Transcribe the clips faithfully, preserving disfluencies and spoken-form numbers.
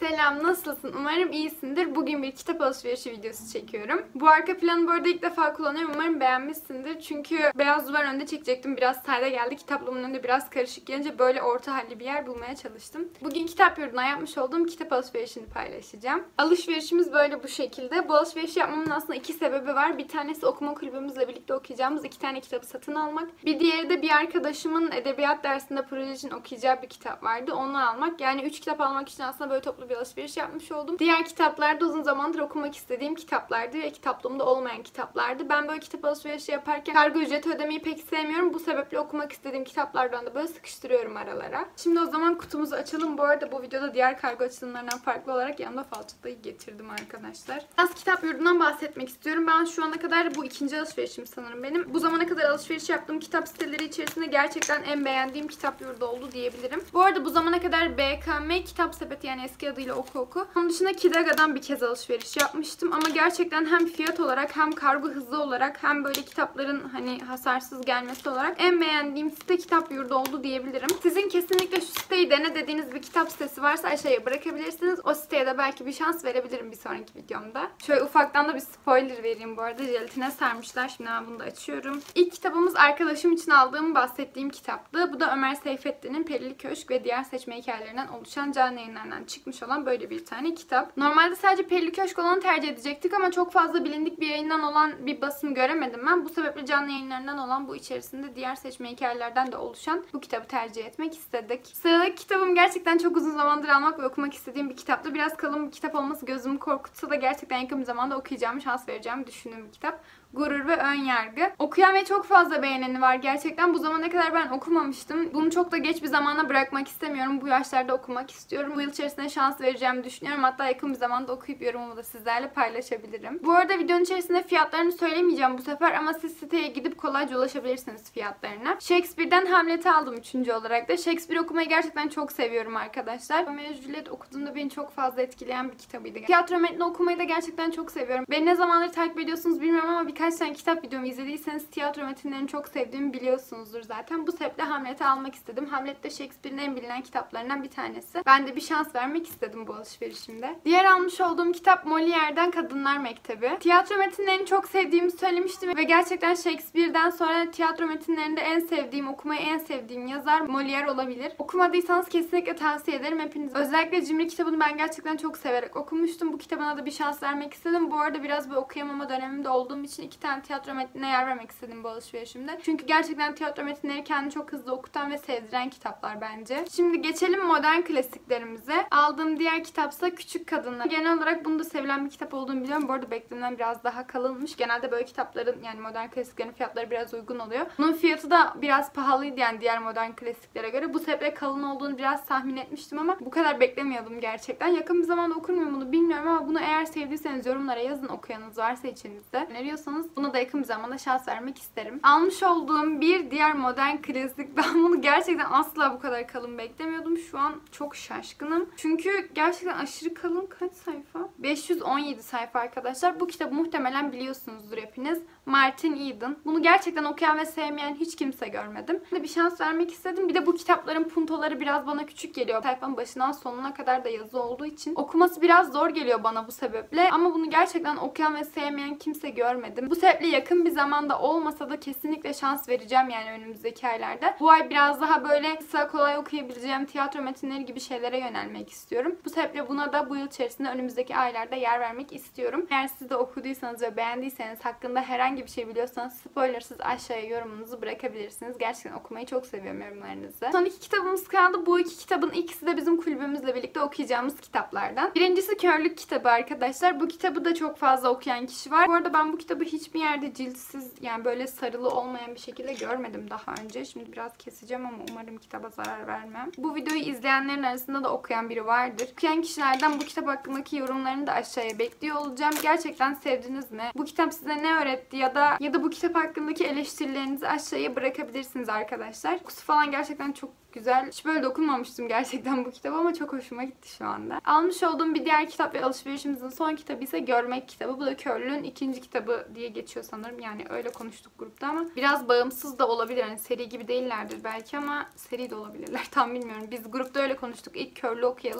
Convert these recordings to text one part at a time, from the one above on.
Selam, nasılsın? Umarım iyisindir. Bugün bir kitap alışverişi videosu çekiyorum. Bu arka planı bu arada ilk defa kullanıyorum. Umarım beğenmişsindir. Çünkü beyaz duvar önünde çekecektim. Biraz sade geldi. Kitaplığımın önünde biraz karışık gelince böyle orta halli bir yer bulmaya çalıştım. Bugün kitap yurduna yapmış olduğum kitap alışverişini paylaşacağım. Alışverişimiz böyle bu şekilde. Bu alışverişi yapmamın aslında iki sebebi var. Bir tanesi okuma kulübümüzle birlikte okuyacağımız iki tane kitabı satın almak. Bir diğeri de bir arkadaşımın edebiyat dersinde proje için okuyacağı bir kitap vardı. Onu almak. Yani üç kitap almak için aslında böyle toplu bir alışveriş yapmış oldum. Diğer kitaplar da uzun zamandır okumak istediğim kitaplardı ve kitaplığımda olmayan kitaplardı. Ben böyle kitap alışverişi yaparken kargo ücreti ödemeyi pek sevmiyorum. Bu sebeple okumak istediğim kitaplardan da böyle sıkıştırıyorum aralara. Şimdi o zaman kutumuzu açalım. Bu arada bu videoda diğer kargo açılımlarından farklı olarak yanımda falçatayı getirdim arkadaşlar. Biraz kitap yurdundan bahsetmek istiyorum. Ben şu ana kadar bu ikinci alışverişim sanırım benim. Bu zamana kadar alışveriş yaptığım kitap siteleri içerisinde gerçekten en beğendiğim kitap yurdu oldu diyebilirim. Bu arada bu zamana kadar B K M Kitap Sepeti, yani eski adıyla Oku Oku. Onun dışında Kidaga'dan bir kez alışveriş yapmıştım ama gerçekten hem fiyat olarak hem kargo hızı olarak hem böyle kitapların hani hasarsız gelmesi olarak en beğendiğim site kitap yurdu oldu diyebilirim. Sizin kesinlikle şu siteyi dene dediğiniz bir kitap sitesi varsa aşağıya bırakabilirsiniz. O siteye de belki bir şans verebilirim bir sonraki videomda. Şöyle ufaktan da bir spoiler vereyim bu arada. Jelatine sarmışlar. Şimdi ben bunu da açıyorum. İlk kitabımız arkadaşım için aldığım bahsettiğim kitaptı. Bu da Ömer Seyfettin'in Perili Köşk ve diğer seçme hikayelerinden oluşan canlı yayınlarından çıkmış olan böyle bir tane kitap. Normalde sadece Perili Köşk olanı tercih edecektik ama çok fazla bilindik bir yayından olan bir basım göremedim ben. Bu sebeple canlı yayınlarından olan bu içerisinde diğer seçme hikayelerden de oluşan bu kitabı tercih etmek istedik. Sıradaki kitabım gerçekten çok uzun zamandır almak ve okumak istediğim bir kitaptı. Biraz kalın bir kitap olması gözümü korkutsa da gerçekten yakın bir zamanda okuyacağım, şans vereceğim düşündüğüm bir kitap. Gurur ve Önyargı. Okuyan ve çok fazla beğeneni var gerçekten. Bu zamana kadar ben okumamıştım. Bunu çok da geç bir zamana bırakmak istemiyorum. Bu yaşlarda okumak istiyorum. Bu yıl içerisinde şans vereceğimi düşünüyorum. Hatta yakın bir zamanda okuyup yorumumu da sizlerle paylaşabilirim. Bu arada videonun içerisinde fiyatlarını söylemeyeceğim bu sefer ama siz siteye gidip kolayca ulaşabilirsiniz fiyatlarına. Shakespeare'den Hamlet'i aldım üçüncü olarak da. Shakespeare okumayı gerçekten çok seviyorum arkadaşlar. Romeo ve Juliet okuduğumda beni çok fazla etkileyen bir kitabıydı. Tiyatro metni okumayı da gerçekten çok seviyorum. Beni ne zamandır takip ediyorsunuz bilmiyorum ama bir Birkaç tane kitap videomu izlediyseniz tiyatro metinlerini çok sevdiğimi biliyorsunuzdur zaten. Bu sebeple Hamlet'i almak istedim. Hamlet de Shakespeare'in en bilinen kitaplarından bir tanesi. Ben de bir şans vermek istedim bu alışverişimde. Diğer almış olduğum kitap Molière'den Kadınlar Mektebi. Tiyatro metinlerini çok sevdiğimi söylemiştim ve gerçekten Shakespeare'den sonra tiyatro metinlerinde en sevdiğim, okumayı en sevdiğim yazar Molière olabilir. Okumadıysanız kesinlikle tavsiye ederim hepiniz. Özellikle Cimri kitabını ben gerçekten çok severek okumuştum. Bu kitabına da bir şans vermek istedim. Bu arada biraz bir okuyamama dönemimde olduğum için iki tane tiyatro metnine yer vermek istedim bu alışverişimde. Çünkü gerçekten tiyatro metinleri kendini çok hızlı okutan ve sevdiren kitaplar bence. Şimdi geçelim modern klasiklerimize. Aldığım diğer kitapsa Küçük Kadınlar. Genel olarak bunu da sevilen bir kitap olduğunu biliyorum. Bu arada beklenenden biraz daha kalınmış. Genelde böyle kitapların, yani modern klasiklerin fiyatları biraz uygun oluyor. Bunun fiyatı da biraz pahalıydı yani diğer modern klasiklere göre. Bu sebeple kalın olduğunu biraz tahmin etmiştim ama bu kadar beklemiyordum gerçekten. Yakın bir zamanda okur muyum bunu bilmiyorum ama bunu eğer sevdiyseniz yorumlara yazın, okuyanınız varsa içinizde. Öneriyorsanız buna da yakın bir zamanda şans vermek isterim. Almış olduğum bir diğer modern klasik. Ben bunu gerçekten asla bu kadar kalın beklemiyordum. Şu an çok şaşkınım. Çünkü gerçekten aşırı kalın. Kaç sayfa? beş yüz on yedi sayfa arkadaşlar. Bu kitabı muhtemelen biliyorsunuzdur hepiniz. Martin Eden. Bunu gerçekten okuyan ve sevmeyen hiç kimse görmedim. Bir şans vermek istedim. Bir de bu kitapların puntoları biraz bana küçük geliyor. Sayfanın başından sonuna kadar da yazı olduğu için okuması biraz zor geliyor bana bu sebeple. Ama bunu gerçekten okuyan ve sevmeyen kimse görmedim. Bu sebeple yakın bir zamanda olmasa da kesinlikle şans vereceğim yani önümüzdeki aylarda. Bu ay biraz daha böyle kısa kolay okuyabileceğim tiyatro metinleri gibi şeylere yönelmek istiyorum. Bu sebeple buna da bu yıl içerisinde önümüzdeki aylarda yer vermek istiyorum. Eğer siz de okuduysanız ve beğendiyseniz, hakkında herhangi bir şey biliyorsanız spoilersız aşağıya yorumunuzu bırakabilirsiniz. Gerçekten okumayı çok seviyorum yorumlarınızı. Son iki kitabımız kaldı. Bu iki kitabın ikisi de bizim kulübümüzle birlikte okuyacağımız kitaplardan. Birincisi Körlük kitabı arkadaşlar. Bu kitabı da çok fazla okuyan kişi var. Bu arada ben bu kitabı hiçbir yerde ciltsiz, yani böyle sarılı olmayan bir şekilde görmedim daha önce. Şimdi biraz keseceğim ama umarım kitaba zarar vermem. Bu videoyu izleyenlerin arasında da okuyan biri vardır. Okuyan kişilerden bu kitap hakkındaki yorumlarını da aşağıya bekliyor olacağım. Gerçekten sevdiniz mi? Bu kitap size ne öğretti ya da ya da bu kitap hakkındaki eleştirilerinizi aşağıya bırakabilirsiniz arkadaşlar. Okusu falan gerçekten çok güzel. Hiç böyle dokunmamıştım gerçekten bu kitaba ama çok hoşuma gitti şu anda. Almış olduğum bir diğer kitap ve alışverişimizin son kitabı ise Görmek kitabı. Bu da Körlüğün ikinci kitabı diye geçiyor sanırım. Yani öyle konuştuk grupta ama biraz bağımsız da olabilir. Hani seri gibi değillerdir belki ama seri de olabilirler. Tam bilmiyorum. Biz grupta öyle konuştuk. İlk Körlü okuyalım.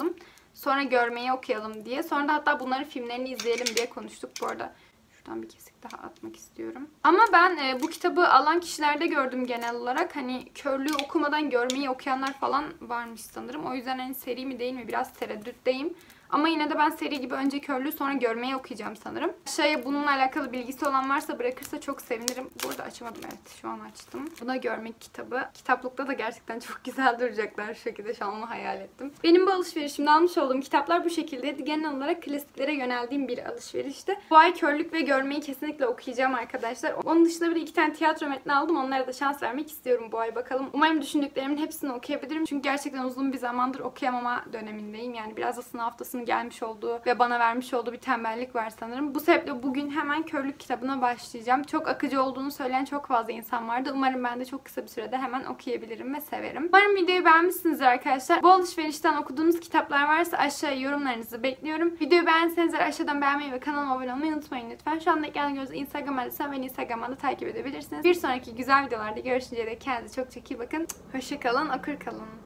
Sonra görmeyi okuyalım diye. Sonra da hatta bunların filmlerini izleyelim diye konuştuk bu arada. Şuradan bir kesik daha atmak istiyorum. Ama ben e, bu kitabı alan kişilerde gördüm genel olarak. Hani körlüğü okumadan görmeyi okuyanlar falan varmış sanırım. O yüzden hani seri mi değil mi biraz tereddütteyim. Ama yine de ben seri gibi önce körlüğü sonra görmeyi okuyacağım sanırım. Aşağıya bununla alakalı bilgisi olan varsa bırakırsa çok sevinirim. Burada açamadım, evet şu an açtım. Bu da görmek kitabı. Kitaplıkta da gerçekten çok güzel duracaklar şu şekilde, şu an onu hayal ettim. Benim bu alışverişimde almış olduğum kitaplar bu şekildeydi. Genel olarak klasiklere yöneldiğim bir alışverişti. Bu ay körlük ve görmeyi kesinlikle okuyacağım arkadaşlar. Onun dışında bir de iki tane tiyatro metni aldım. Onlara da şans vermek istiyorum bu ay, bakalım. Umarım düşündüklerimin hepsini okuyabilirim. Çünkü gerçekten uzun bir zamandır okuyamama dönemindeyim. Yani biraz da sınav haftasının gelmiş olduğu ve bana vermiş olduğu bir tembellik var sanırım. Bu sebeple bugün hemen körlük kitabına başlayacağım. Çok akıcı olduğunu söyleyen çok fazla insan vardı. Umarım ben de çok kısa bir sürede hemen okuyabilirim ve severim. Umarım videoyu beğenmişsinizdir arkadaşlar. Bu alışverişten okuduğunuz kitaplar varsa aşağıya yorumlarınızı bekliyorum. Videoyu beğendiyseniz aşağıdan beğenmeyi ve kanalıma abone olmayı unutmayın lütfen. Şu anda ekranı gördüğünüz Instagram adresim, beni Instagram'da takip edebilirsiniz. Bir sonraki güzel videolarda görüşünceye dek kendinize çok çok iyi bakın. Hoşça kalın, okur kalın.